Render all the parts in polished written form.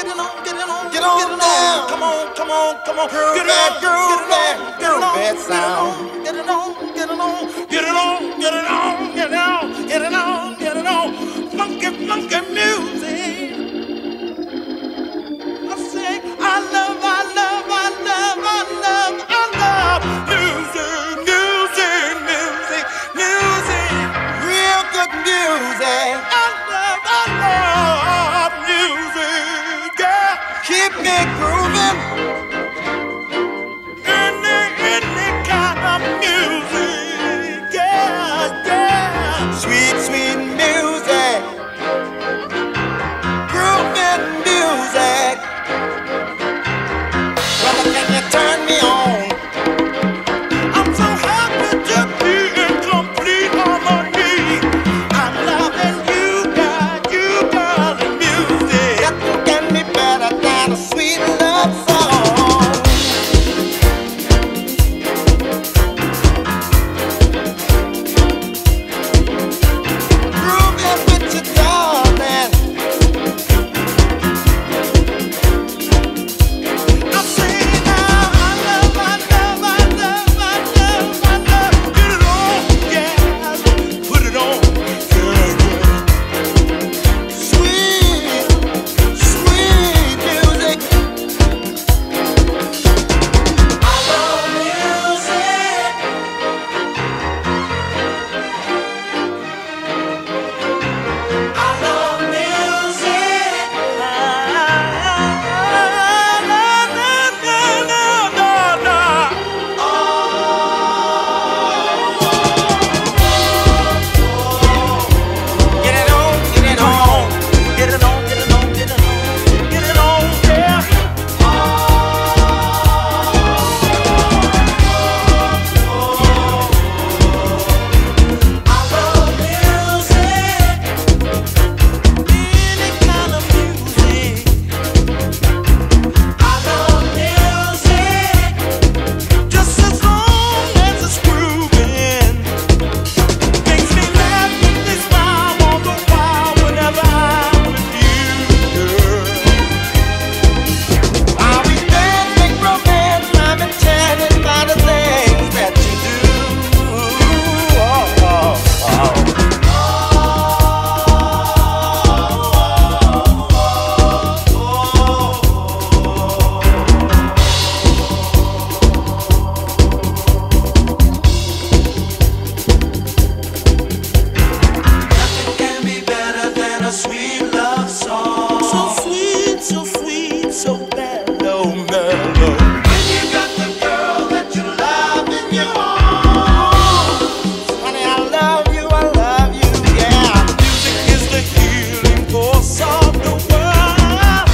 Get on down. Come on, come on, come on. Get that groove that sound. Get it on, get it on, get it on, get it on, get it on, get it on, get it on. Funky, funky music. I say, I love, I love, I love, I love, I love music, music, music, music. Real good music. I love music. Yeah. Keep me grooving. Any kind of music. Yeah, yeah. Sweet, sweet music. Grooving music. Brother, can you turn me on? I'm so happy to be in complete harmony. I'm loving you, girl, and music. Nothing can be better than a sweet love song. Grooving with your darling. I say now, I love, I love, I love, I love, I love. Get it on, yeah, put it on, yeah. Sweet, sweet music. I love music. I love music. Get it on, get it on, get it on, get it on, get it on, get it on, yeah. I love music, any kind of music. I love music, just as long as it's grooving. Makes me laugh, makes me smile all the while whenever I'm with you, girl. I'll be dancing, romance, I'm enchanted by the things that you do. Oh, oh, nothing can be better than a sweet love song. So sweet, so sweet, so mellow, mellow. When you got the girl that you love in your arms. Honey, I love you, yeah. Music is the healing force of the world.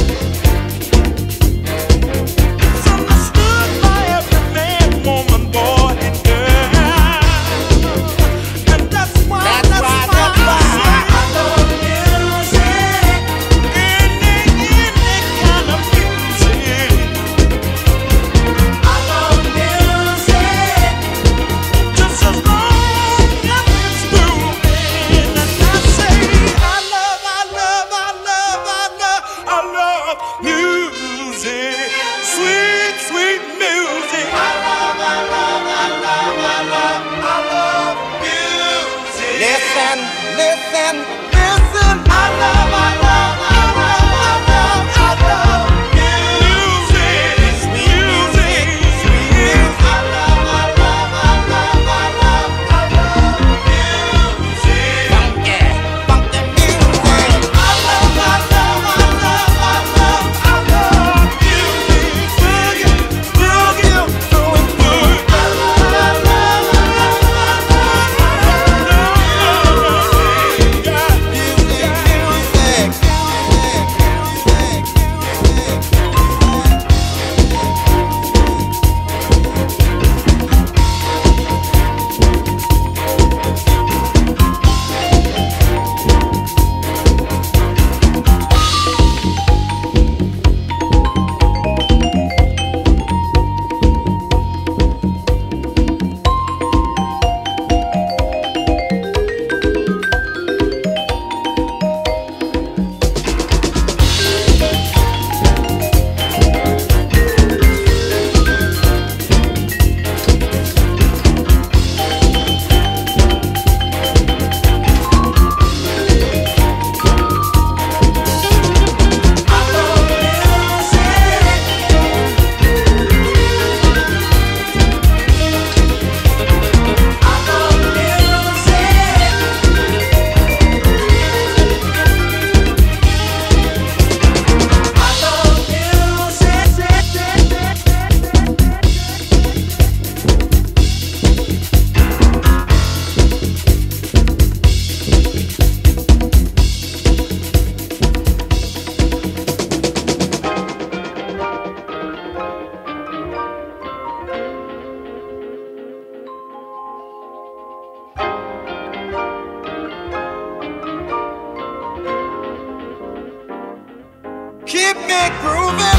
It's understood by every man, woman, boy, and girl. And that's why I love music. Any kind of music. I love music. Just as long as it's moving. And I say, I love, I love, I love, I love, I love music. Sweet, sweet music. I love, I love, I love, I love, I love music. Listen, listen, listen. I love, I love, I love, I love, I love music. Sweet music, sweet music. I love, I love, I love, I love, I love music. Funky, funky music. I love, I love, I love, I love, I love music. Good Keep me grooving.